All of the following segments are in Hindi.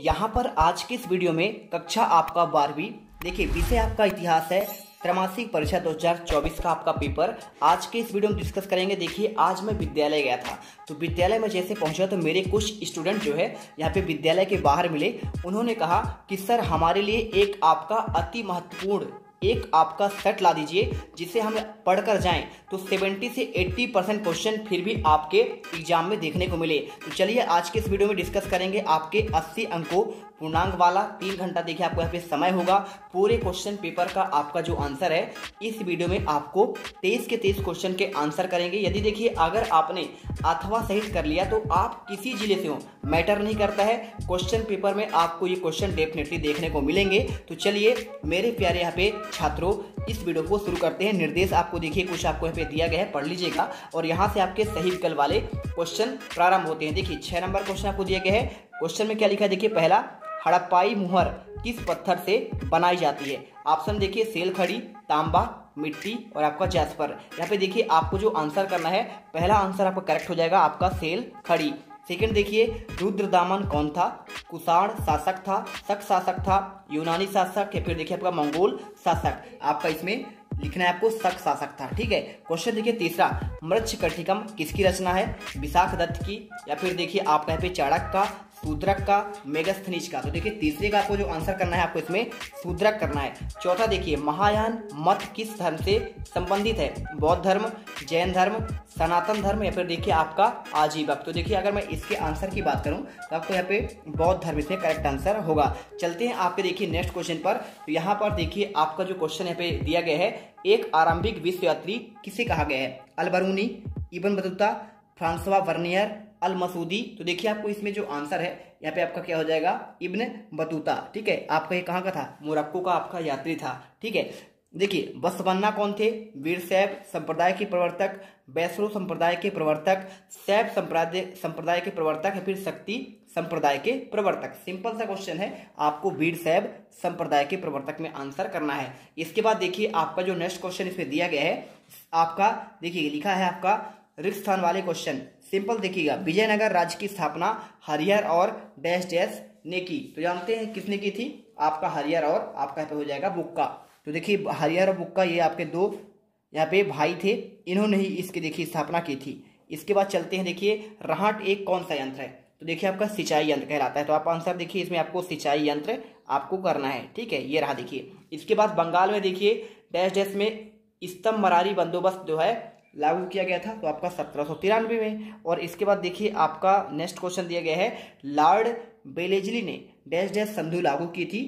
यहाँ पर आज की इस वीडियो में कक्षा आपका 12वीं, देखिए विषय आपका इतिहास है। त्रैमासिक परीक्षा 2024 का आपका पेपर आज के इस वीडियो में डिस्कस करेंगे। देखिए आज मैं विद्यालय गया था, तो विद्यालय में जैसे पहुंचा तो मेरे कुछ स्टूडेंट जो है यहाँ पे विद्यालय के बाहर मिले। उन्होंने कहा कि सर हमारे लिए एक आपका अति महत्वपूर्ण एक आपका सेट ला दीजिए जिसे हम पढ़कर जाएं तो 70 से 80% क्वेश्चन फिर भी आपके एग्जाम में देखने को मिले। तो चलिए आज के इस वीडियो में डिस्कस करेंगे आपके 80 अंकों पूर्णांक वाला 3 घंटा देखिए आपको यहाँ पे समय होगा। पूरे क्वेश्चन पेपर का आपका जो आंसर है इस वीडियो में आपको 23 के 23 क्वेश्चन के आंसर करेंगे। यदि देखिए अगर आपने अथवा सहित कर लिया तो आप किसी जिले से हो मैटर नहीं करता है, क्वेश्चन पेपर में आपको ये क्वेश्चन डेफिनेटली देखने को मिलेंगे। तो चलिए मेरे प्यारे यहाँ पे छात्रों इस वीडियो को शुरू करते हैं। निर्देश आपको देखिए कुछ आपको यहाँ पे दिया गया है, पढ़ लीजिएगा और यहाँ से आपके सही विकल्प वाले क्वेश्चन प्रारंभ होते हैं। देखिए 6 नंबर क्वेश्चन आपको दिया गया है। क्वेश्चन में क्या लिखा है देखिए, पहला हड़प्पाई मुहर किस पत्थर से बनाई जाती है। ऑप्शन देखिए सेल खड़ी, तांबा, मिट्टी और आपका जैस्पर। यहाँ पे देखिए आपको जो आंसर करना है, पहला आंसर आपका करेक्ट हो जाएगा आपका सेल खड़ी। सेकंड देखिए रुद्रदामन कौन था, कुषाण शासक था, शक शासक था, यूनानी शासक या फिर देखिए आपका मंगोल शासक। आपका इसमें लिखना है आपको शक शासक था, ठीक है। क्वेश्चन देखिए तीसरा मृच्छकटिकम किसकी रचना है, विशाख दत्त की या फिर देखिए आपका यहाँ पे चाणक्य का, शूद्रक का, मेगस्थनीज का। तो देखिए तीसरे का आपको जो आंसर करना है आपको इसमें शूद्रक करना है। चौथा देखिए महायान मत किस धर्म से संबंधित है, बौद्ध धर्म, जैन धर्म, सनातन धर्म या फिर देखिए आपका आजीवक। तो देखिए अगर मैं इसके आंसर की बात करूं तो आपको यहाँ पे बौद्ध धर्म इसमें करेक्ट आंसर होगा। चलते हैं आपके देखिए नेक्स्ट क्वेश्चन पर। तो यहाँ पर देखिए आपका जो क्वेश्चन यहाँ पे दिया गया है, एक आरंभिक विश्व यात्री किसे कहा गया है, Alberuni, Ibn Battuta, Francois Bernier, Al Masudi. तो देखिए आपको इसमें जो आंसर है यहाँ पे आपका क्या हो जाएगा, इब्न बतूता, ठीक है। आपका ये कहाँ का था, मोरक्को का आपका यात्री था, ठीक है। देखिए बसवन्ना कौन थे, वीरशैव संप्रदाय के प्रवर्तक, बैसरो संप्रदाय के प्रवर्तक, शैव संप्रदाय के प्रवर्तक या फिर शक्ति संप्रदाय के प्रवर्तक। सिंपल सा क्वेश्चन है, आपको वीरशैव संप्रदाय के प्रवर्तक में आंसर करना है। इसके बाद देखिए आपका जो नेक्स्ट क्वेश्चन इसमें दिया गया है, आपका देखिए लिखा है आपका रिक्त स्थान वाले क्वेश्चन। सिंपल देखिएगा, विजयनगर राज्य की स्थापना हरिहर और डैश डैश ने की। तो जानते हैं किसने की थी, आपका हरिहर और आपका यहाँ पे हो जाएगा बुक्का। तो देखिए हरिहर और बुक्का ये आपके दो यहाँ पे भाई थे, इन्होंने ही इसकी देखिए स्थापना की थी। इसके बाद चलते हैं देखिए राहट एक कौन सा यंत्र है, तो देखिए आपका सिंचाई यंत्र कहलाता है। तो आप आंसर देखिए इसमें आपको सिंचाई यंत्र आपको करना है, ठीक है। ये रहा देखिए। इसके बाद बंगाल में देखिए डैश डैश में स्तंभ मरारी बंदोबस्त जो है लागू किया गया था, तो आपका 1793 में। और इसके बाद देखिए आपका नेक्स्ट क्वेश्चन दिया गया है, लॉर्ड बेलेजली ने डैश डैश संधि लागू की थी।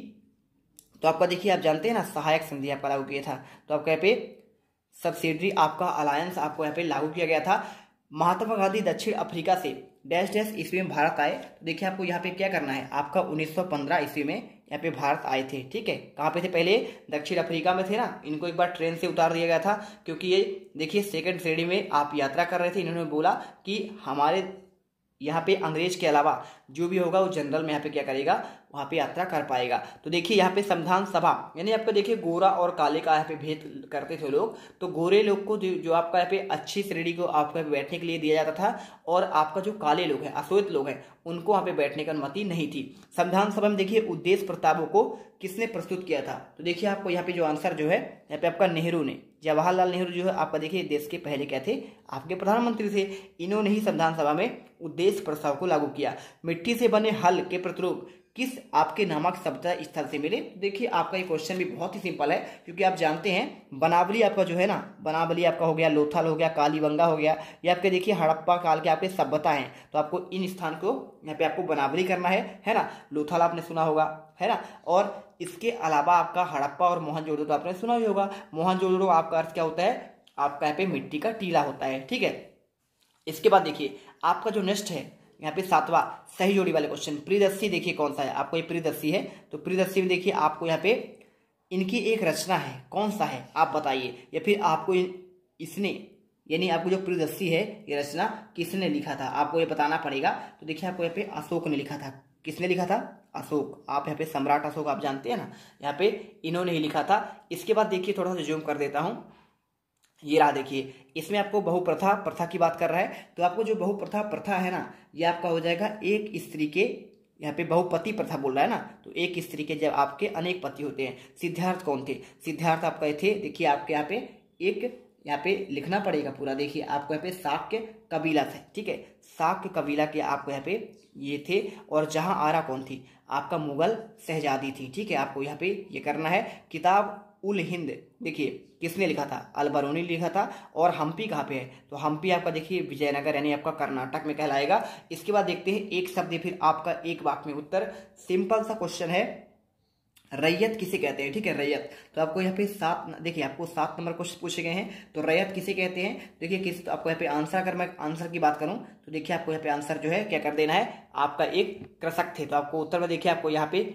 तो आपका देखिए आप जानते हैं ना सहायक संधि आपका लागू किया था। तो आपका यहाँ पे सब्सिडरी आपका अलायंस आपको यहाँ पे लागू किया गया था। महात्मा गांधी दक्षिण अफ्रीका से डैश डैश ईस्वी में भारत आए। तो देखिए आपको यहाँ पे क्या करना है, आपका 1915 ईस्वी में यहाँ पे भारत आए थे, ठीक है। कहाँ पे थे, पहले दक्षिण अफ्रीका में थे ना, इनको एक बार ट्रेन से उतार दिया गया था क्योंकि ये देखिए सेकंड श्रेणी में आप यात्रा कर रहे थे। इन्होंने बोला कि हमारे यहाँ पे अंग्रेज के अलावा जो भी होगा वो जनरल में यहाँ पे क्या करेगा, वहाँ पे यात्रा कर पाएगा। तो देखिए यहाँ पे संविधान सभा यानी आपका देखिए गोरा और काले का यहाँ पे भेद करते थे लोग। तो गोरे लोग को जो आपका यहाँ पे अच्छी श्रेणी को आपको बैठने के लिए दिया जाता था, और आपका जो काले लोग हैं अश्वेत लोग हैं उनको वहाँ पे बैठने की अनुमति नहीं थी। संविधान सभा में देखिए उद्देश्य प्रस्तावों को किसने प्रस्तुत किया था, तो देखिए आपको यहाँ पे जो आंसर जो है यहाँ पे आपका नेहरू ने, जवाहरलाल नेहरू जो है आपका देखिए देश के पहले क्या थे, आपके प्रधानमंत्री थे। इन्होंने ही संविधान सभा में उद्देश्य प्रस्ताव को लागू किया। मिट्टी से बने हल के प्रतिरूप किस आपके नामक सभ्यता स्थल से मिले। देखिए आपका ये क्वेश्चन भी बहुत ही सिंपल है क्योंकि आप जानते हैं बनावली आपका जो है ना, बनावली आपका हो गया, लोथल हो गया, कालीबंगा हो गया, ये आपके देखिए हड़प्पा काल के आपके सभ्यता हैं। तो आपको इन स्थान को यहाँ पे आपको बनावली करना है ना। लोथल आपने सुना होगा, है ना। और इसके अलावा आपका हड़प्पा और मोहनजोदड़ो तो आपने सुना ही होगा। मोहनजोदड़ो आपका अर्थ क्या होता है, आपका यहाँ पे मिट्टी का टीला होता है, ठीक है। इसके बाद देखिए आपका जो नेक्स्ट है यहाँ पे 7वां सही जोड़ी वाले क्वेश्चन, प्रियदर्शी देखिए कौन सा है, आपको ये प्रियदर्शी है। तो प्रियदर्शी में देखिए आपको यहाँ पे इनकी एक रचना है, कौन सा है आप बताइए, या फिर आपको इसने यानी आपको जो प्रियदर्शी है ये रचना किसने लिखा था, आपको ये बताना पड़ेगा। तो देखिए आपको यहाँ पे अशोक ने लिखा था। किसने लिखा था, अशोक। आप यहाँ पे सम्राट अशोक आप जानते हैं ना, यहाँ पे इन्होंने ही लिखा था। इसके बाद देखिए थोड़ा सा जूम कर देता हूँ, ये रहा देखिए, इसमें आपको बहुप्रथा प्रथा की बात कर रहा है। तो आपको जो बहुप्रथा प्रथा है ना, ये आपका हो जाएगा एक स्त्री के यहाँ पे बहुपति प्रथा बोल रहा है ना, तो एक स्त्री के जब आपके अनेक पति होते हैं। सिद्धार्थ कौन थे? सिद्धार्थ आपका थे, देखिए आपके यहाँ पे एक यहाँ पे लिखना पड़ेगा पूरा। देखिए आपको यहाँ पे शाक्य कबीला थे, ठीक है, शाक्य कबीला के आपको यहाँ पे ये थे। और जहां आरा कौन थी? आपका मुगल शहजादी थी, ठीक है। आपको यहाँ पे ये करना है। किताब उल हिंद देखिए किसने लिखा था? अल-बरूनी लिखा था। और हम्पी कहाँ पे है? तो हम्पी आपका देखिए विजयनगर यानी आपका कर्नाटक में कहलाएगा। इसके बाद देखते हैं एक शब्द फिर आपका एक वाक्य में उत्तर। सिंपल सा क्वेश्चन है, रैयत किसे कहते हैं? ठीक है, रैयत। तो आपको यहाँ पे देखिए आपको 7 नंबर क्वेश्चन पूछे गए हैं। तो रैयत किसे कहते हैं? देखिए किस, तो आपको यहाँ पे आंसर, अगर मैं आंसर की बात करूं तो देखिए आपको यहाँ पे आंसर जो है क्या कर देना है, आपका एक कृषक थे। तो आपको उत्तर में देखिए आपको यहाँ पे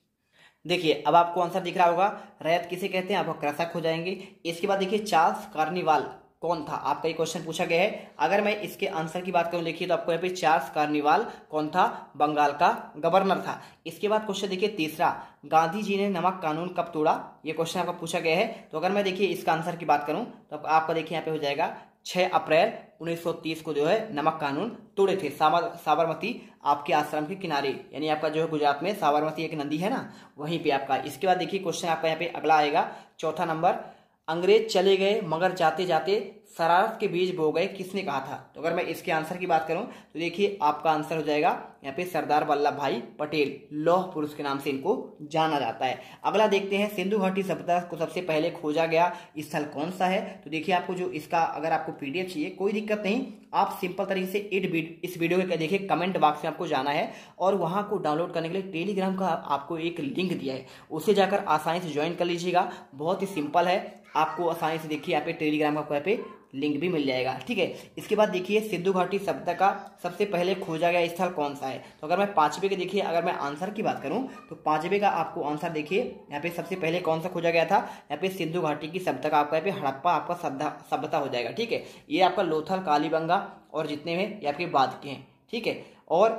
देखिए अब आपको आंसर दिख रहा होगा, रैयत किसे कहते हैं, आपको कृषक हो जाएंगे। इसके बाद देखिए चार्ल्स कार्निवाल कौन था? आपका ये क्वेश्चन पूछा गया है। अगर मैं इसके आंसर की बात करूं देखिए तो आपको यहाँ पे चार्ल्स कार्निवाल कौन था? बंगाल का गवर्नर था। इसके बाद क्वेश्चन देखिए तीसरा, गांधी जी ने नमक कानून कब तोड़ा? ये क्वेश्चन आपका पूछा गया है। तो अगर मैं देखिए इसका आंसर की बात करूं तो आपका देखिए यहाँ पे हो जाएगा 6 अप्रैल 1930 को जो है नमक कानून तोड़े थे साबरमती आपके आश्रम के किनारे, यानी आपका जो है गुजरात में साबरमती एक नदी है ना, वहीं पे आपका। इसके बाद देखिए क्वेश्चन आपका यहाँ पे अगला आएगा, चौथा नंबर, अंग्रेज चले गए मगर जाते जाते शरारत के बीज बो गए, किसने कहा था? तो अगर मैं इसके आंसर की बात करूं तो देखिए आपका आंसर हो जाएगा यहाँ पे सरदार वल्लभ भाई पटेल, लौह पुरुष के नाम से इनको जाना जाता है। अगला देखते हैं, सिंधु घाटी सभ्यता को सबसे पहले खोजा गया स्थल कौन सा है? तो देखिए आपको जो इसका, अगर आपको पीडीएफ चाहिए कोई दिक्कत नहीं, आप सिंपल तरीके से इस वीडियो के देखिए कमेंट बॉक्स में आपको जाना है और वहां को डाउनलोड करने के लिए टेलीग्राम का आपको एक लिंक दिया है, उसे जाकर आसानी से ज्वाइन कर लीजिएगा। बहुत ही सिंपल है, आपको आसानी से देखिए यहाँ पे टेलीग्राम का यहाँ पे लिंक भी मिल जाएगा, ठीक है। इसके बाद देखिए सिंधु घाटी सभ्यता का सबसे पहले खोजा गया स्थल कौन सा है? तो अगर मैं 5वें के देखिए, अगर मैं आंसर की बात करूं तो 5वें का आपको आंसर देखिए यहाँ पे सबसे पहले कौन सा खोजा गया था? यहाँ पे सिंधु घाटी की सभ्यता का आपका यहाँ पे हड़प्पा आपका सभ्यता हो जाएगा, ठीक है। ये आपका लोथल, कालीबंगा और जितने में ये आपके बाद के हैं, ठीक है। और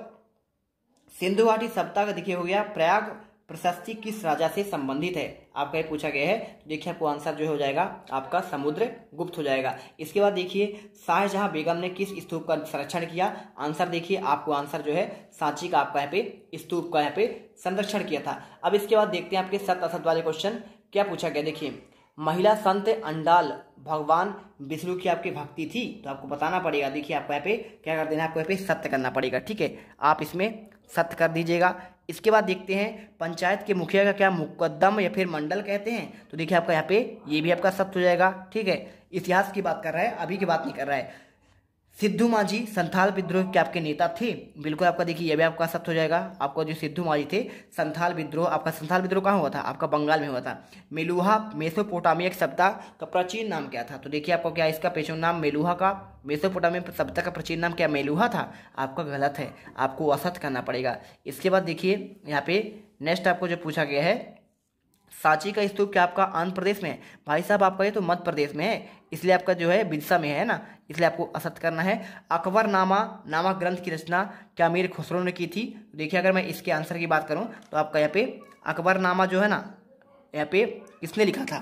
सिंधु घाटी सभ्यता का देखिए हो गया, प्रयाग प्रशस्ति किस राजा से संबंधित है? आपका ये पूछा गया है। तो देखिए आपको आंसर जो हो जाएगा आपका समुद्र गुप्त हो जाएगा। इसके बाद देखिए शाहजहां बेगम ने किस स्तूप का संरक्षण किया? आंसर देखिए आपको आंसर जो है सांची का आपका यहाँ पे स्तूप का यहाँ पे संरक्षण किया था। अब इसके बाद देखते हैं आपके सत्य असत वाले क्वेश्चन क्या पूछा गया। देखिए महिला संत अंडाल भगवान विष्णु की आपकी भक्ति थी, तो आपको बताना पड़ेगा। देखिए आपको यहाँ पे क्या कर देना है, आपको यहाँ पे सत्य करना पड़ेगा, ठीक है। आप इसमें सत्य कर दीजिएगा। इसके बाद देखते हैं पंचायत के मुखिया का क्या मुकद्दम या फिर मंडल कहते हैं? तो देखिए आपका यहाँ पे ये भी आपका सत्य हो जाएगा, ठीक है। इतिहास की बात कर रहा है, अभी की बात नहीं कर रहा है। सिद्धू माझी संथाल विद्रोह के आपके नेता थे, बिल्कुल आपका देखिए ये भी आपका सत्य हो जाएगा। आपका जो सिद्धू माझी थे, संथाल विद्रोह, आपका संथाल विद्रोह कहाँ हुआ था? आपका बंगाल में हुआ था। मेलुहा मेसोपोटामिया सभ्यता का प्राचीन नाम क्या था? तो देखिए आपको क्या इसका प्राचीन नाम मेलुहा का, मेसोपोटामिया सभ्यता का प्राचीन नाम क्या मेलुहा था? आपका गलत है, आपको असत्य करना पड़ेगा। इसके बाद देखिए यहाँ पे नेक्स्ट आपको जो पूछा गया है, सांची का स्तूप क्या आपका आंध्र प्रदेश में है? भाई साहब आपका ये तो मध्य प्रदेश में है, इसलिए आपका जो है बिरसा में है ना, इसलिए आपको असत्य करना है। अकबरनामा नामक ग्रंथ की रचना क्या मीर खुसरो ने की थी? देखिए अगर मैं इसके आंसर की बात करूं तो आपका यहाँ पे अकबरनामा जो है ना, यहाँ पे किसने लिखा था?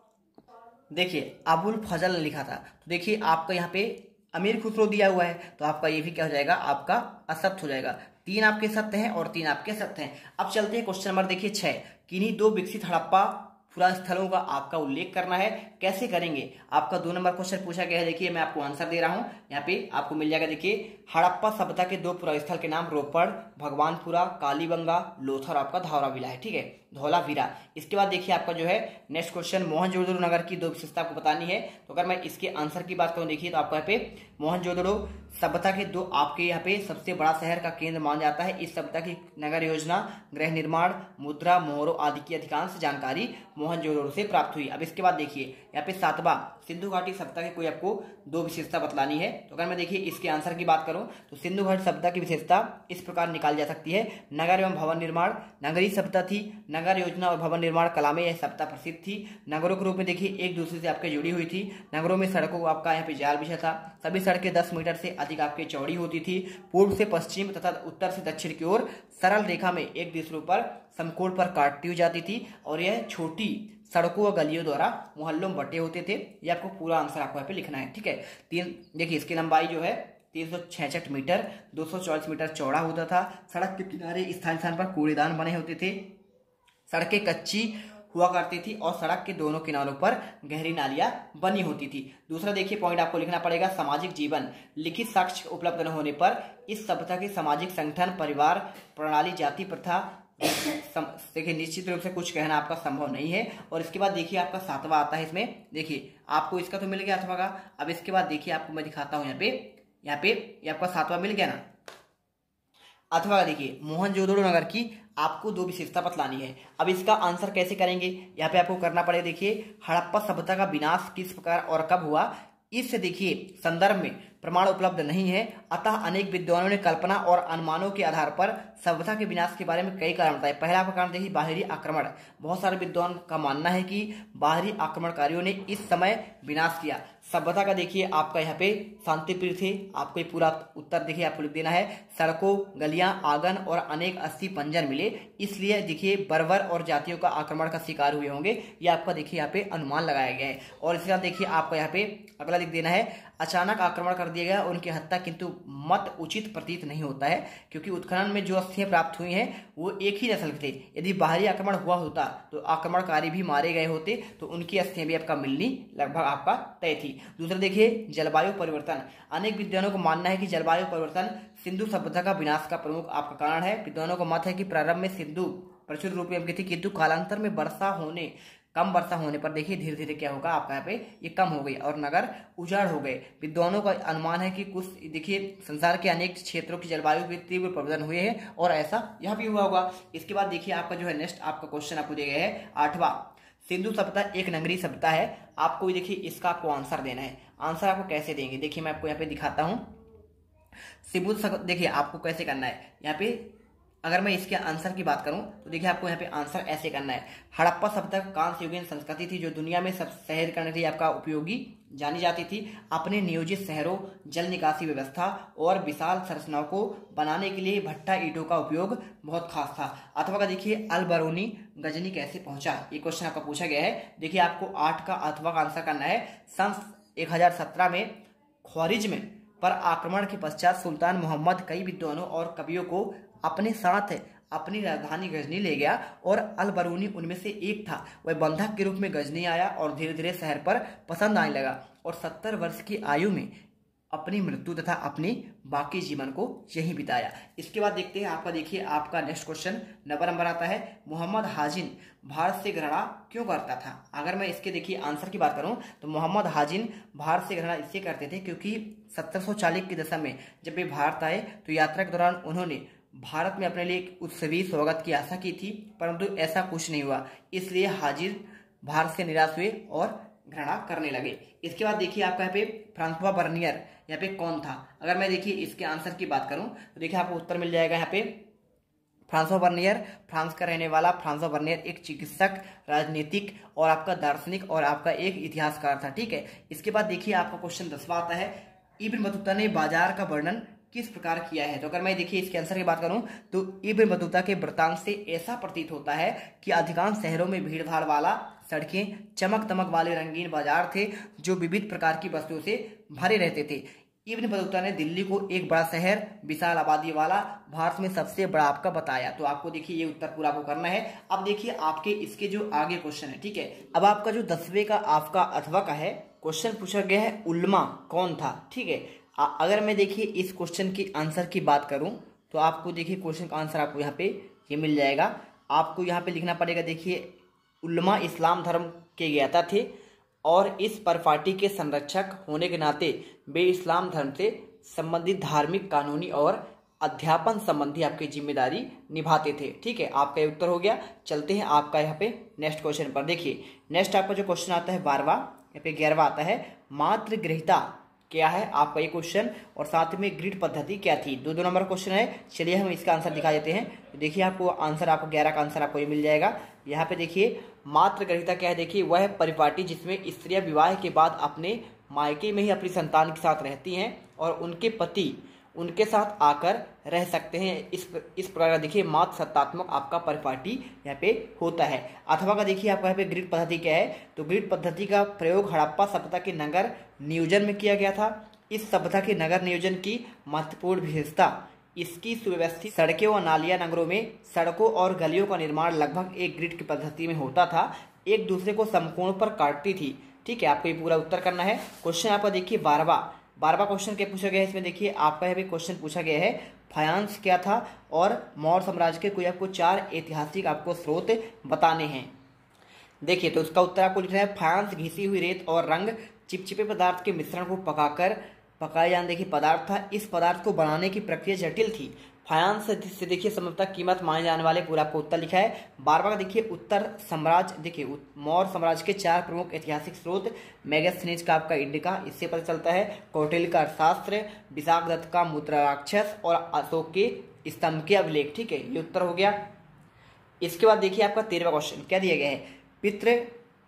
देखिए अबुल फजल ने लिखा था। तो देखिए आपका यहाँ पे अमीर खुसरो दिया हुआ है, तो आपका ये भी क्या हो जाएगा, आपका असत्य हो जाएगा। 3 आपके सत्य हैं और 3 आपके सत्य हैं। अब चलते हैं क्वेश्चन नंबर देखिए 6, किन्हीं 2 विकसित हड़प्पा पुरा स्थलों का आपका उल्लेख करना है, कैसे करेंगे? आपका 2 नंबर क्वेश्चन पूछा गया है। देखिए मैं आपको आंसर दे रहा हूं, यहाँ पे आपको मिल जाएगा। देखिए हड़प्पा सभ्यता के 2 पुरा स्थल के नाम रोपड़, भगवानपुरा, कालीबंगा, लोथर आपका धौलावीरा है, ठीक है, धौलावीरा। इसके बाद देखिए आपका जो है नेक्स्ट क्वेश्चन, मोहनजोदड़ो नगर की 2 विशेषता आपको बतानी है। तो अगर मैं इसके आंसर की बात करूं देखिए तो आपको यहाँ पे मोहनजोदड़ो सभ्यता के 2 आपके यहाँ पे सबसे बड़ा शहर का केंद्र माना जाता है। इस सभ्यता की नगर योजना, गृह निर्माण, मुद्रा, मोहरों आदि की अधिकांश जानकारी मोहनजोदड़ो से प्राप्त हुई। अब इसके बाद देखिए यहाँ पे 7वां, सिंधु घाटी सभ्यता की कोई आपको 2 विशेषता बतलानी है। तो अगर मैं देखिए इसके आंसर की बात करूं तो सिंधु घाटी सभ्यता की विशेषता इस प्रकार निकाली जा सकती है, नगर एवं भवन निर्माण, नगरीय सभ्यता थी, नगर योजना और भवन निर्माण कला में यह सभ्यता प्रसिद्ध थी। नगरों के रूप में देखिए एक दूसरे से आपके जुड़ी हुई थी। नगरों में सड़कों का आपका यहाँ पे जाल बिछा था, सभी सड़कें 10 मीटर से अधिक आपके चौड़ी होती थी। पूर्व से पश्चिम तथा उत्तर से दक्षिण की ओर सरल रेखा में एक दूसरे पर समकोण पर काटती हुई जाती थी और यह छोटी सड़कों व गलियों द्वारा मोहल्लों में बटे होते थे। ये आपको पूरा आंसर आपको यहाँ पे लिखना है, ठीक है। 3 देखिए इसकी लंबाई जो है 366 मीटर, 244 मीटर चौड़ा होता था। सड़क के किनारे स्थान स्थान पर कूड़ेदान बने होते थे। सड़कें कच्ची हुआ करती थी और सड़क के दोनों किनारों पर गहरी नालियां बनी होती थी। दूसरा देखिए पॉइंट आपको लिखना पड़ेगा, सामाजिक जीवन। लिखित साक्ष्य उपलब्ध न होने पर इस सभ्यता के सामाजिक संगठन, परिवार प्रणाली, जाति प्रथा देखिए निश्चित रूप से कुछ कहना आपका संभव नहीं है। और इसके बाद देखिए आपका 7वां आता है। इसमें देखिए आपको इसका तो मिल गया 8वां का। अब इसके बाद देखिए आपको मैं दिखाता हूं यहाँ पे ये आपका 7वां मिल गया ना। 8वां देखिए मोहनजोदड़ो नगर की आपको 2 विशेषता बतलानी है। अब इसका आंसर कैसे करेंगे, यहाँ पे आपको करना पड़ेगा। देखिए हड़प्पा सभ्यता का विनाश किस प्रकार और कब हुआ, इस देखिए संदर्भ में प्रमाण उपलब्ध नहीं है। अतः अनेक विद्वानों ने कल्पना और अनुमानों के आधार पर सभ्यता के विनाश के बारे में कई कारण बताए। पहला कारण देखिए बाहरी आक्रमण। बहुत सारे विद्वान का मानना है कि बाहरी आक्रमणकारियों ने इस समय विनाश किया। सभ्यता का देखिए आपका यहाँ पे शांति प्रिय थे। आपको पूरा उत्तर देखिए आपको लिख देना है। सड़कों, गलियां, आंगन और अनेक अस्थि पंजर मिले, इसलिए देखिए बर्बर और जातियों का आक्रमण का शिकार हुए होंगे। ये आपका देखिए यहाँ पे अनुमान लगाया गया है। और इसके साथ देखिए आपका यहाँ पे अगला लिख देना है, अचानक आक्रमण कर दिया गया उनकी हत्या किंतु मत उचित प्रतीत नहीं होता है, क्योंकि उत्खनन में जो अस्थियां प्राप्त हुई हैं वो एक ही नस्ल के थे। यदि बाहरी आक्रमण हुआ होता तो आक्रमणकारी भी मारे गए होते, तो उनकी अस्थियां भी आपका मिलनी लगभग आपका तय थी। दूसरा देखिए जलवायु परिवर्तन। अनेक विद्वानों को मानना है कि जलवायु परिवर्तन सिंधु सभ्यता का विनाश का प्रमुख आपका कारण है। विद्वानों का मत है कि प्रारंभ में सिंधु प्रचुर रूप में थी, किंतु कालांतर में कम वर्षा होने पर देखिए धीरे धीरे क्या होगा आपका यहाँ पे ये कम हो गई और नगर उजाड़ हो गए। विद्वानों का अनुमान है कि कुछ देखिए संसार के अनेक क्षेत्रों की जलवायु में तीव्र परिवर्तन हुए हैं और ऐसा यहाँ भी हुआ होगा। इसके बाद देखिए आपका जो है नेक्स्ट आपका क्वेश्चन आपको दिया गया है 8वां। सिंधु सभ्यता एक नगरीय सभ्यता है। आपको देखिए इसका आपको आंसर देना है। आंसर आपको कैसे देंगे देखिए मैं आपको यहाँ पे दिखाता हूँ। सिंधु देखिए आपको कैसे करना है यहाँ पे, अगर मैं इसके आंसर की बात करूं तो देखिए आपको यहाँ पे आंसर ऐसे करना है। हड़प्पा सभ्यता कांस्य युगीन संस्कृति थी जो दुनिया में सब शहर करने के लिए आपका उपयोगी जानी जाती थी। अपने नियोजित शहरों, जल निकासी व्यवस्था और विशाल संरचनाओं को बनाने के लिए भट्टा ईंटों का उपयोग बहुत खास था। अथवा का देखिए अल बरूनी गजनी कैसे पहुंचा, ये क्वेश्चन आपका पूछा गया है। देखिए आपको 8 का अथवा का आंसर करना है। सन 1017 में ख्वारिज्म पर आक्रमण के पश्चात सुल्तान मोहम्मद कई विद्वानों और कवियों को अपने साथ अपनी राजधानी गजनी ले गया और अल बरूनी उनमें से एक था। वह बंधक के रूप में गजनी आया और धीरे धीरे शहर पर पसंद आने लगा और 70 वर्ष की आयु में अपनी मृत्यु तथा अपनी बाकी जीवन को यहीं बिताया। इसके बाद देखते हैं आपका देखिए आपका नेक्स्ट क्वेश्चन 9 नंबर आता है। मोहम्मद हाजिन भारत से घृणा क्यों करता था। अगर मैं इसके देखिए आंसर की बात करूं तो मोहम्मद हाजिन भारत से घृणा इसलिए करते थे क्योंकि 1740 की दशक में जब वे भारत आए तो यात्रा के दौरान उन्होंने भारत में अपने लिए एक उत्सवी स्वागत की आशा की थी, परंतु ऐसा कुछ नहीं हुआ। इसलिए हाजिर भारत से निराश हुए और घृणा करने लगे। इसके बाद देखिए आपका यहाँ पे फ्रांसवा बर्नियर यहाँ पे कौन था। अगर मैं देखिए इसके आंसर की बात करूं तो देखिए आपको उत्तर मिल जाएगा यहाँ पे फ्रांसवा बर्नियर, फ्रांस का रहने वाला फ्रांसवा बर्नियर एक चिकित्सक, राजनीतिक और आपका दार्शनिक और आपका एक इतिहासकार था। ठीक है। इसके बाद देखिए आपका क्वेश्चन 10वां आता है। इब्न बतूता ने बाजार का वर्णन किस प्रकार किया है। तो अगर मैं देखिए इसके आंसर की बात करूं तो इब्न बतूता के वृत्तांत से ऐसा प्रतीत होता है कि अधिकांश शहरों में भीड़ भाड़ वाला सड़कें, चमक दमक वाले रंगीन बाजार थे जो विविध प्रकार की वस्तुओं से भरे रहते थे। इब्न बतूता ने दिल्ली को एक बड़ा शहर, विशाल आबादी वाला, भारत में सबसे बड़ा आपका बताया। तो आपको देखिए ये उत्तर पूरा आपको करना है। अब देखिए आपके इसके जो आगे क्वेश्चन है, ठीक है। अब आपका जो 10वें का आपका अथवा का है क्वेश्चन पूछा गया है उल्मा कौन था। ठीक है। अगर मैं देखिए इस क्वेश्चन की आंसर की बात करूं तो आपको देखिए क्वेश्चन का आंसर आपको यहाँ पे ये मिल जाएगा। आपको यहाँ पे लिखना पड़ेगा। देखिए उल्मा इस्लाम धर्म के ज्ञाता थे और इस परिपाटी के संरक्षक होने के नाते वे इस्लाम धर्म से संबंधित धार्मिक, कानूनी और अध्यापन संबंधी आपकी जिम्मेदारी निभाते थे। ठीक है। आपका उत्तर हो गया। चलते हैं आपका यहाँ पे नेक्स्ट क्वेश्चन पर। देखिए नेक्स्ट आपका जो क्वेश्चन आता है 12वां, यहाँ पे 11वां आता है। मातृ गृहीता क्या है आपका ये क्वेश्चन और साथ में ग्रिड पद्धति क्या थी। 2 नंबर क्वेश्चन है। चलिए हम इसका आंसर दिखा देते हैं। तो देखिए आपको आंसर आपको 11 का आंसर आपको ये मिल जाएगा। यहाँ पे देखिए मातृ गृहीता क्या है। देखिए वह परिपाटी जिसमें स्त्रियां विवाह के बाद अपने मायके में ही अपनी संतान के साथ रहती हैं और उनके पति उनके साथ आकर रह सकते हैं। इस प्रकार का देखिए मातृ सत्तात्मक आपका परिपाटी यहाँ पे होता है। अथवा का देखिए आपका यहाँ पे ग्रिड पद्धति क्या है। तो ग्रिड पद्धति का प्रयोग हड़प्पा सभ्यता के नगर नियोजन में किया गया था। इस सभ्यता के नगर नियोजन की महत्वपूर्ण विशेषता इसकी सुव्यवस्थित सड़कें व नालियां। नगरों में सड़कों और गलियों का निर्माण लगभग एक ग्रिड की पद्धति में होता था, एक दूसरे को समकोण पर काटती थी। ठीक है, आपको ये पूरा उत्तर करना है। क्वेश्चन आपका देखिए 12वां क्वेश्चन क्या पूछा गया है इसमें देखिए आपका यह भी क्वेश्चन पूछा गया है फायांस क्या था और मौर्य साम्राज्य के कोई आपको 4 ऐतिहासिक आपको स्रोत बताने हैं। देखिए तो उसका उत्तर आपको लिखना है फायांस घिसी हुई रेत और रंग चिपचिपे पदार्थ के मिश्रण को पकाया जाने देखिए पदार्थ था। इस पदार्थ को बनाने की प्रक्रिया जटिल थी। फायांस से देखिए संभवतः कीमत माने जाने वाले पूरा आपको उत्तर लिखा है। 12वां का देखिए उत्तर साम्राज्य देखिए मौर्य साम्राज्य के 4 प्रमुख ऐतिहासिक स्रोत मेगास्थनीज का आपका इंडिका, इससे पता चलता है कौटिल्य का अर्थशास्त्र, विशाखदत्त का मुद्रा राक्षस और अशोक के स्तंभ के अभिलेख। ठीक है, ये उत्तर हो गया। इसके बाद देखिए आपका 13वां क्वेश्चन क्या दिया गया है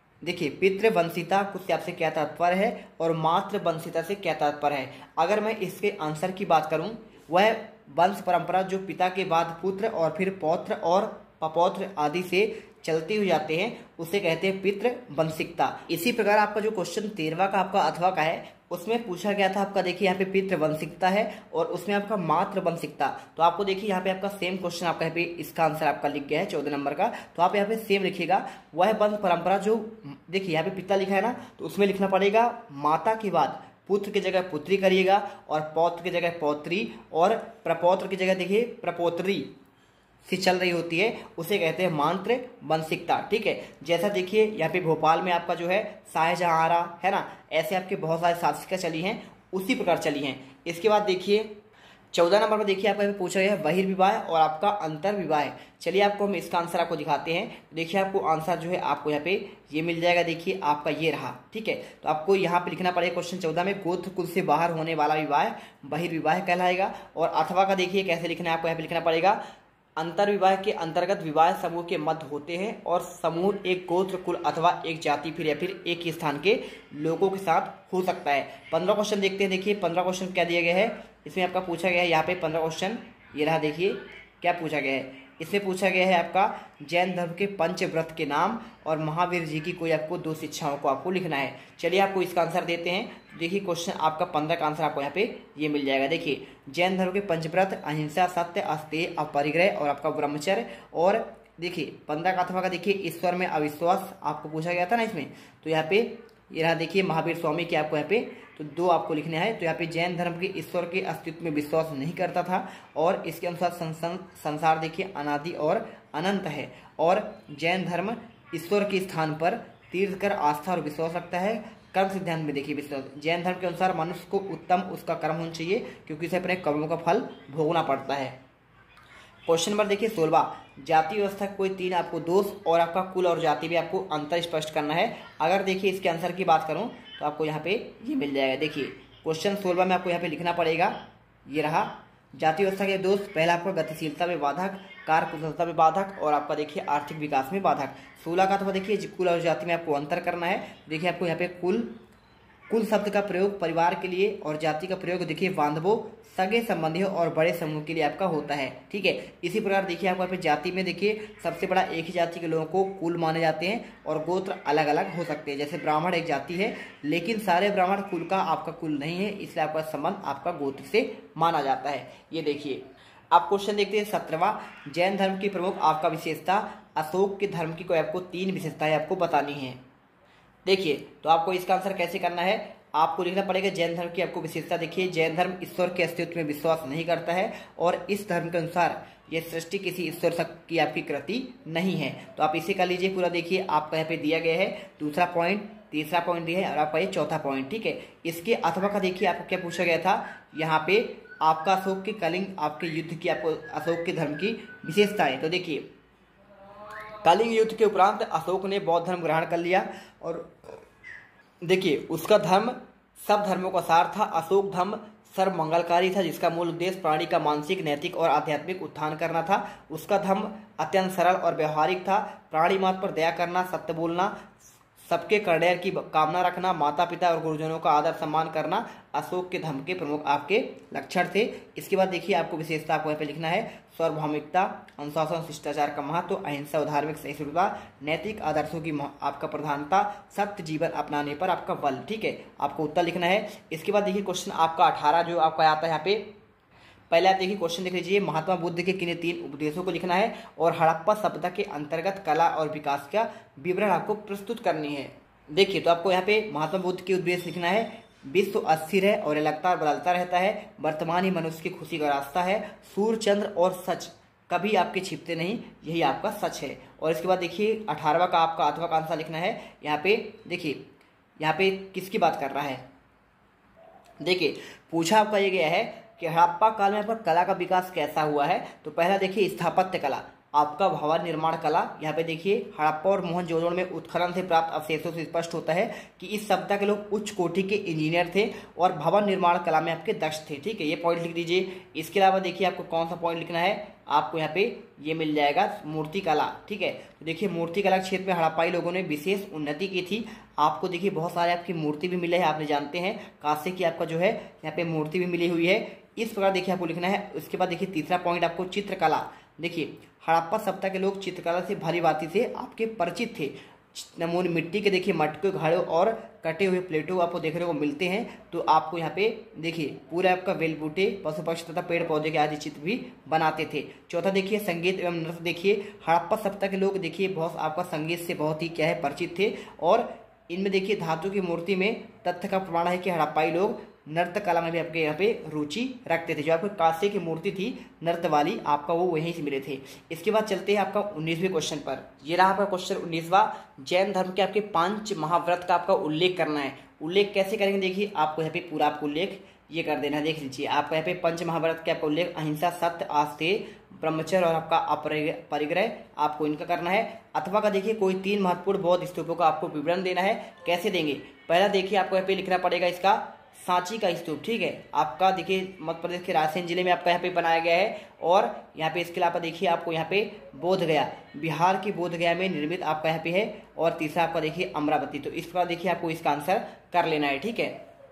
पितृवंशिता से आपसे क्या तात्पर्य है और मातृवंशिता से क्या तात्पर्य है। अगर मैं इसके आंसर की बात करूं वह वंश परंपरा जो पिता के बाद पुत्र और फिर पौत्र और पपौत्र आदि से चलती हुई जाते हैं उसे कहते हैं पितृवंशिकता। इसी प्रकार आपका जो क्वेश्चन 13वां का आपका अथवा का है उसमें पूछा गया था आपका देखिए यहाँ पे पितृवंशिकता है और उसमें आपका मातृवंशिकता। तो आपको देखिए यहाँ पे आपका सेम क्वेश्चन आपका यहाँ पे इसका आंसर आपका लिख गया है 14 नंबर का। तो आप यहाँ पे सेम लिखिएगा वह वंश परंपरा जो देखिए यहाँ पे पिता लिखा है ना तो उसमें लिखना पड़ेगा माता के बाद पुत्र की जगह पुत्री करिएगा और पौत्र की जगह पौत्री और प्रपौत्र की जगह देखिए प्रपोत्री से चल रही होती है उसे कहते हैं मातृ वंशिकता। ठीक है, जैसा देखिए यहाँ पे भोपाल में आपका जो है शाहजहां है ना, ऐसे आपके बहुत सारे शासिका चली हैं उसी प्रकार चली हैं। इसके बाद देखिए 14 नंबर पर देखिए आपका पूछा गया है बहिर्विवाह और आपका अंतर्विवाह। चलिए आपको हम इसका आंसर आपको दिखाते हैं। देखिए आपको आंसर जो है आपको यहाँ पे ये मिल जाएगा। देखिए आपका ये रहा। ठीक है, तो आपको यहाँ पे लिखना पड़ेगा क्वेश्चन 14 में गोत्र कुल से बाहर होने वाला विवाह बहिर्विवाह कहलाएगा। और अथवा का देखिए कैसे लिखना है आपको यहाँ पे लिखना पड़ेगा अंतर्विवाह के अंतर्गत विवाह समूह के मध्य होते हैं और समूह एक गोत्र कुल अथवा एक जाति फिर या फिर एक ही स्थान के लोगों के साथ हो सकता है। 15 क्वेश्चन देखते हैं। देखिए 15 क्वेश्चन क्या दिया गया है इसमें आपका पूछा गया है यहाँ पे 15 क्वेश्चन ये रहा। देखिए क्या पूछा गया है इसमें पूछा गया है आपका जैन धर्म के पंचव्रत के नाम और महावीर जी की कोई आपको 2 शिक्षाओं को आपको लिखना है। चलिए आपको इसका आंसर देते हैं। देखिए क्वेश्चन आपका 15 का आंसर आपको यहाँ पे ये मिल जाएगा। देखिए जैन धर्म के पंचव्रत अहिंसा सत्य अस्तेय अपरिग्रह और आपका ब्रह्मचर्य। और देखिए 15 का अथवा का देखिए ईश्वर में अविश्वास आपको पूछा गया था ना इसमें, तो यहाँ पे ये रहा। देखिए महावीर स्वामी के आपको यहाँ पे तो 2 आपको लिखने हैं। तो यहाँ पे जैन धर्म के ईश्वर के अस्तित्व में विश्वास नहीं करता था और इसके अनुसार संसार देखिए अनादि और अनंत है और जैन धर्म ईश्वर के स्थान पर तीर्थ कर आस्था और विश्वास रखता है। कर्म सिद्धांत में देखिए विश्वास जैन धर्म के अनुसार मनुष्य को उत्तम उसका कर्म होना चाहिए क्योंकि उसे अपने कर्मों का फल भोगना पड़ता है। क्वेश्चन नंबर देखिए 16 जाति व्यवस्था कोई 3 आपको दोष और आपका कुल और जाति भी आपको अंतर स्पष्ट करना है। अगर देखिए इसके आंसर की बात करूं तो आपको यहाँ पे ये मिल जाएगा। देखिए क्वेश्चन 16 में आपको यहाँ पे लिखना पड़ेगा ये रहा जाति व्यवस्था के दोष। पहला आपका गतिशीलता में बाधक, कार्यकुशलता में बाधक और आपका देखिए आर्थिक विकास में बाधक। 16 का तो देखिए कुल और जाति में आपको अंतर करना है। देखिए आपको यहाँ पे कुल शब्द का प्रयोग परिवार के लिए और जाति का प्रयोग देखिए बांधवों सगे संबंधियों और बड़े समूह के लिए आपका होता है। ठीक है, इसी प्रकार देखिए आपको यहाँ पे जाति में देखिए सबसे बड़ा एक ही जाति के लोगों को कुल माने जाते हैं और गोत्र अलग अलग हो सकते हैं। जैसे ब्राह्मण एक जाति है लेकिन सारे ब्राह्मण कुल का आपका कुल नहीं है, इसलिए आपका संबंध आपका गोत्र से माना जाता है। ये देखिए आप क्वेश्चन देखते हैं 17वां जैन धर्म की प्रमुख आपका विशेषता। अशोक के धर्म की कोई आपको 3 विशेषताएं आपको बतानी है। देखिए तो आपको इसका आंसर कैसे करना है आपको लिखना पड़ेगा जैन धर्म की आपको विशेषता। देखिए जैन धर्म ईश्वर के अस्तित्व में विश्वास नहीं करता है और इस धर्म के अनुसार यह सृष्टि किसी ईश्वर की आपकी कृति नहीं है। तो आप इसे कर लीजिए पूरा। देखिए आपका यहाँ पे दिया गया है दूसरा पॉइंट, तीसरा पॉइंट दिया है और आपका ये चौथा पॉइंट। ठीक है, इसके अथवा का देखिए आपको क्या पूछा गया था यहाँ पे आपका अशोक के कलिंग आपके युद्ध की आपको अशोक के धर्म की विशेषताएं। तो देखिए कलिंग युद्ध के उपरांत अशोक ने बौद्ध धर्म ग्रहण कर लिया और देखिए उसका धर्म सब धर्मों का सार था। अशोक धर्म सर्वमंगलकारी था जिसका मूल उद्देश्य प्राणी का मानसिक नैतिक और आध्यात्मिक उत्थान करना था। उसका धर्म अत्यंत सरल और व्यवहारिक था। प्राणी मात्र पर दया करना, सत्य बोलना, सबके कल्याण की कामना रखना, माता पिता और गुरुजनों का आदर सम्मान करना अशोक के धर्म के प्रमुख आपके लक्षण थे। इसके बाद देखिए आपको विशेषता आपको यहाँ पे लिखना है सार्वभौमिकता, अनुशासन, शिष्टाचार का महत्व, अहिंसा और धार्मिक सहिष्णुता, नैतिक आदर्शों की आपका प्रधानता, सत्य जीवन अपनाने पर आपका बल। ठीक है, आपको उत्तर लिखना है। इसके बाद देखिए क्वेश्चन आपका 18 जो आपका आता है यहाँ पे, पहले आप देखिए क्वेश्चन देख लीजिए, महात्मा बुद्ध के किन्हीं 3 उपदेशों को लिखना है और हड़प्पा सभ्यता के अंतर्गत कला और विकास का विवरण आपको प्रस्तुत करनी है। देखिए तो आपको यहाँ पे महात्मा बुद्ध के उपदेश लिखना है, विश्व अस्थिर है और लगातार बदलता रहता है, वर्तमान ही मनुष्य की खुशी का रास्ता है, सूर्य चंद्र और सच कभी आपके छिपते नहीं, यही आपका सच है। और इसके बाद देखिए 18वां का आपका 8वां का आंसर लिखना है। यहाँ पे देखिए यहाँ पे किसकी बात कर रहा है, देखिए पूछा आपका ये गया है कि हड़प्पा काल में यहाँ पर कला का विकास कैसा हुआ है। तो पहला देखिए स्थापत्य कला, आपका भवन निर्माण कला। यहाँ पे देखिए हड़प्पा और मोहनजोदड़ो में उत्खनन से प्राप्त अवशेषों से स्पष्ट होता है कि इस सभ्यता के लोग उच्च कोटि के इंजीनियर थे और भवन निर्माण कला में आपके दक्ष थे। ठीक है, ये पॉइंट लिख दीजिए। इसके अलावा देखिए आपको कौन सा पॉइंट लिखना है, आपको यहाँ पे ये मिल जाएगा मूर्ति कला। ठीक है, तो देखिए मूर्ति कला क्षेत्र में हड़प्पाई लोगों ने विशेष उन्नति की थी। आपको देखिए बहुत सारे आपकी मूर्ति भी मिले हैं, आपने जानते हैं कांसे की आपका जो है यहाँ पे मूर्ति भी मिली हुई है। इस प्रकार देखिए आपको लिखना है। उसके बाद देखिए तीसरा पॉइंट आपको चित्रकला, देखिए हड़प्पा सभ्यता के लोग चित्रकला से भली भांति से आपके परिचित थे। नमूने मिट्टी के देखिए मटके, घड़ों और कटे हुए प्लेटों आपको देखने को मिलते हैं। तो आपको यहाँ पे देखिए पूरा आपका वेल बूटे, पशु पक्षी तथा पेड़ पौधे के आदि चित्र भी बनाते थे। चौथा देखिए संगीत एवं नृत्य, देखिए हड़प्पा सभ्यता के लोग देखिए बहुत आपका संगीत से बहुत ही क्या है परिचित थे। और इनमें देखिए धातु की मूर्ति में तथ्य का प्रमाण है कि हड़प्पाई लोग नृत्य कला में भी आपके यहाँ पे रुचि रखते थे। जो आपको कांसे की मूर्ति थी नृत्य वाली, आपका वो वहीं से मिले थे। इसके बाद चलते हैं आपका 19वें क्वेश्चन पर। ये रहा आपका क्वेश्चन 19वां, जैन धर्म के आपके 5 महाव्रत का आपका उल्लेख करना है। उल्लेख कैसे करेंगे, देखिए आपको यहाँ पे पूरा आपको उल्लेख ये कर देना है। देख लीजिए आपको यहाँ पे 5 महाव्रत के आपका उल्लेख अहिंसा, सत्य, आस्तेय, ब्रह्मचर्य और आपका अपरिग्रह आपको इनका करना है। अथवा का देखिए कोई 3 महत्वपूर्ण बौद्ध स्तूपों का आपको विवरण देना है। कैसे देंगे, पहला देखिए आपको यहाँ पे लिखना पड़ेगा इसका सांची का स्तूप। ठीक है, आपका देखिए मध्य प्रदेश के रायसेन जिले में आपका यहाँ पे बनाया गया है। और यहाँ पे इसके अलावा देखिए आपको यहाँ पे बोध गया, बिहार की बोध गया में निर्मित आपका यहाँ पे है। और तीसरा आपका देखिए अमरावती। तो इस प्रकार देखिए आपको इसका आंसर कर लेना है। ठीक है,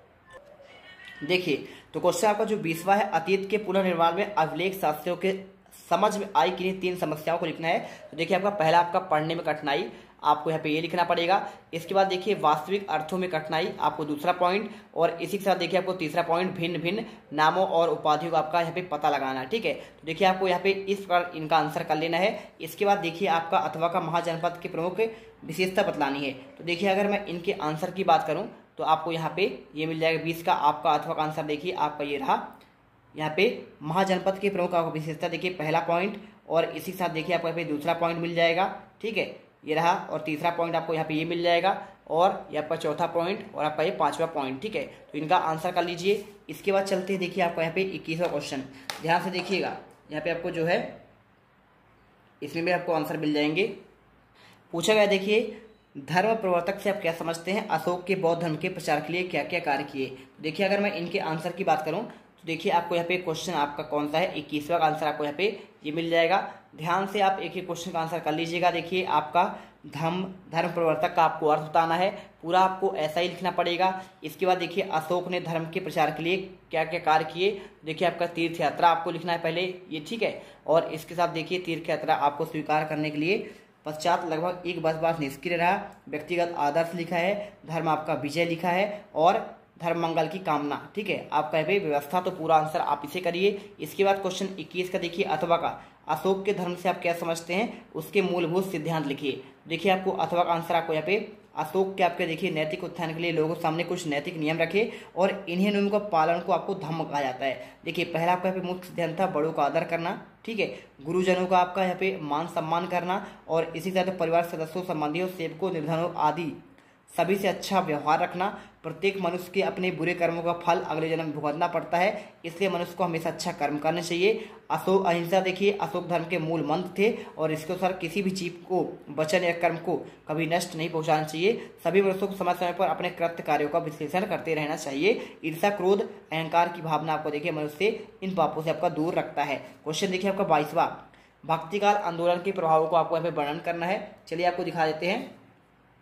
देखिए तो क्वेश्चन आपका जो 20वां है, अतीत के पुनर्निर्माण में अभिलेख शास्त्रियों के समझ में आई किन्हीं 3 समस्याओं को लिखना है। तो देखिए आपका पहला आपका पढ़ने में कठिनाई, आपको यहाँ पे ये लिखना पड़ेगा। इसके बाद देखिए वास्तविक अर्थों में कठिनाई, आपको दूसरा पॉइंट। और इसी के साथ देखिए आपको तीसरा पॉइंट भिन्न भिन्न नामों और उपाधियों का आपका यहाँ पे पता लगाना है। ठीक है, तो देखिए आपको यहाँ पे इस प्रकार इनका आंसर कर लेना है। इसके बाद देखिए आपका अथवा का महाजनपद के प्रमुख विशेषता बतलानी है। तो देखिए अगर मैं इनके आंसर की बात करूँ तो आपको यहाँ पे ये मिल जाएगा 20 का आपका अथवा का आंसर। देखिए आपका ये रहा, यहाँ पे महाजनपद के प्रमुख आपको विशेषता देखिए पहला पॉइंट। और इसी के साथ देखिए आपको यहाँ पे दूसरा पॉइंट मिल जाएगा। ठीक है, ये रहा। और तीसरा पॉइंट आपको यहाँ पे ये मिल जाएगा। और ये आपका चौथा पॉइंट और आपका ये 5वां पॉइंट। ठीक है, तो इनका आंसर कर लीजिए। इसके बाद चलते हैं देखिए आपको यहाँ पे 21वां क्वेश्चन, ध्यान से देखिएगा। यहाँ पे आपको जो है इसमें भी आपको आंसर मिल जाएंगे। पूछा गया देखिए धर्म प्रवर्तक से आप क्या समझते हैं, अशोक के बौद्ध धर्म के प्रचार के लिए क्या क्या कार्य किए। देखिए अगर मैं इनके आंसर की बात करूं तो देखिए आपको यहाँ पे क्वेश्चन आपका कौन सा है, 21वां का आंसर आपको यहाँ पे ये मिल जाएगा। ध्यान से आप एक एक क्वेश्चन का आंसर कर लीजिएगा। देखिए आपका धर्म प्रवर्तक का आपको अर्थ बताना है, पूरा आपको ऐसा ही लिखना पड़ेगा। इसके बाद देखिए अशोक ने धर्म के प्रचार के लिए क्या क्या कार्य किए। देखिए आपका तीर्थ यात्रा आपको लिखना है पहले ये। ठीक है, और इसके साथ देखिए तीर्थ यात्रा आपको स्वीकार करने के लिए पश्चात लगभग 1 वर्ष निष्क्रिय रहा, व्यक्तिगत आदर्श लिखा है, धर्म आपका विजय लिखा है और धर्म मंगल की कामना। ठीक है, आपका है भाई व्यवस्था। तो पूरा आंसर आप इसे करिए। इसके बाद क्वेश्चन 21 का देखिए अथवा का, अशोक के धर्म से आप क्या समझते हैं, उसके मूलभूत सिद्धांत लिखिए। देखिए आपको अथवा का आंसर आपको यहाँ पे अशोक के आपके देखिए नैतिक उत्थान के लिए लोगों के सामने कुछ नैतिक नियम रखे और इन्हीं नियमों का पालन को आपको धम्म कहा जाता है। देखिए पहला आपका यहाँ पे मुख्य सिद्धांत था बड़ों का आदर करना। ठीक है, गुरुजनों का आपका यहाँ पे मान सम्मान करना और इसी तरह परिवार सदस्यों, संबंधियों, सेवकों, निर्धनों आदि सभी से अच्छा व्यवहार रखना। प्रत्येक मनुष्य के अपने बुरे कर्मों का फल अगले जन्म भुगतना पड़ता है, इसलिए मनुष्य को हमेशा अच्छा कर्म करना चाहिए। अशोक अहिंसा देखिए अशोक धर्म के मूल मंत्र थे और इसके अनुसार किसी भी जीव को, वचन या कर्म को कभी नष्ट नहीं पहुंचाना चाहिए। सभी मनुष्यों को समय समय पर अपने कृत्य कार्यों का विश्लेषण करते रहना चाहिए। ईर्ष्या, क्रोध, अहंकार की भावना आपको देखिए मनुष्य इन पापों से आपका दूर रखता है। क्वेश्चन देखिए आपका 22वां, भक्तिकाल आंदोलन के प्रभावों को आपको यहाँ पे वर्णन करना है। चलिए आपको दिखा देते हैं।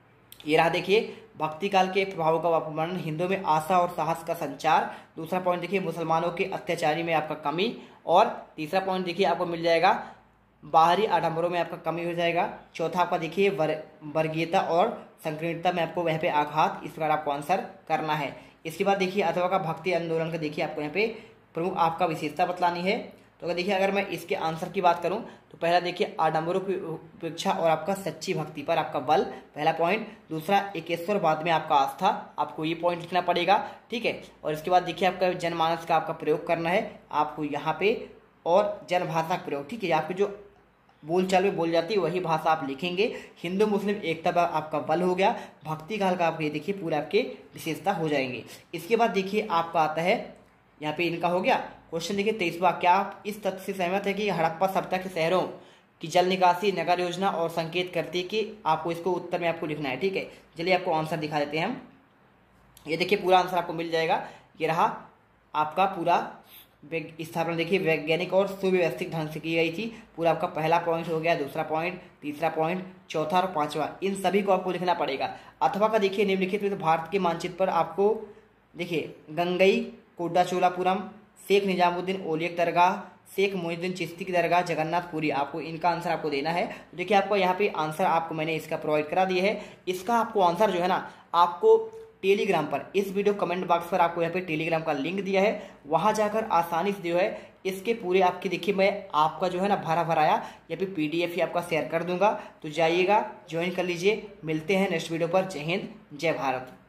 ये रहा देखिए भक्ति काल के प्रभावों का वर्णन, हिंदुओं में आशा और साहस का संचार। दूसरा पॉइंट देखिए मुसलमानों के अत्याचारी में आपका कमी। और तीसरा पॉइंट देखिए आपको मिल जाएगा बाहरी आडंबरों में आपका कमी हो जाएगा। चौथा आपका देखिए वर्गीयता और संकीर्णता में आपको वह पे आघात, इस बार आपको आंसर करना है। इसके बाद देखिए अथवा का भक्ति आंदोलन का देखिए आपको यहाँ पे प्रमुख आपका विशेषता बतलानी है। तो अगर देखिए अगर मैं इसके आंसर की बात करूं तो पहला देखिए आडंबरों की उपेक्षा और आपका सच्ची भक्ति पर आपका बल, पहला पॉइंट। दूसरा एकेश्वरवाद में आपका आस्था, आपको ये पॉइंट लिखना पड़ेगा, ठीक है। और इसके बाद देखिए आपका जनमानस का आपका प्रयोग करना है आपको यहाँ पे, और जनभाषा का प्रयोग, ठीक है। आपकी जो बोलचाल में बोल जाती है वही भाषा आप लिखेंगे। हिंदू मुस्लिम एकता का आपका बल हो गया। भक्ति काल का आप ये देखिए पूरा आपके विशेषता हो जाएंगे। इसके बाद देखिए आपका आता है यहाँ पे इनका हो गया क्वेश्चन देखिए 23वां, क्या आप इस तथ्य से सहमत है कि हड़प्पा सभ्यता के शहरों की जल निकासी नगर योजना और संकेत करती है कि आपको इसको उत्तर में आपको लिखना है, ठीक है। चलिए आपको आंसर दिखा देते हैं हम। ये देखिए पूरा आंसर आपको मिल जाएगा। ये रहा आपका पूरा स्थापना देखिए वैज्ञानिक और सुव्यवस्थित ढंग से की गई थी। पूरा आपका पहला पॉइंट हो गया, दूसरा पॉइंट, तीसरा पॉइंट, चौथा और पांचवा, इन सभी को आपको लिखना पड़ेगा। अथवा का देखिए निम्नलिखित में भारत के मानचित्र पर आपको देखिए गंगई कोड्डाचोलापुरम, शेख निजामुद्दीन औलिया दरगाह, शेख मोइनुद्दीन चिश्ती की दरगाह, जगन्नाथपुरी, आपको इनका आंसर आपको देना है। तो देखिए आपको यहाँ पे आंसर आपको मैंने इसका प्रोवाइड करा दिया है। इसका आपको आंसर जो है ना आपको टेलीग्राम पर, इस वीडियो कमेंट बॉक्स पर आपको यहाँ पे टेलीग्राम का लिंक दिया है, वहां जाकर आसानी से जो है इसके पूरे आपके देखिए मैं आपका जो है ना भरा भराया या फिर PDF ही आपका शेयर कर दूंगा। तो जाइएगा ज्वाइन कर लीजिए। मिलते हैं नेक्स्ट वीडियो पर। जय हिंद, जय भारत।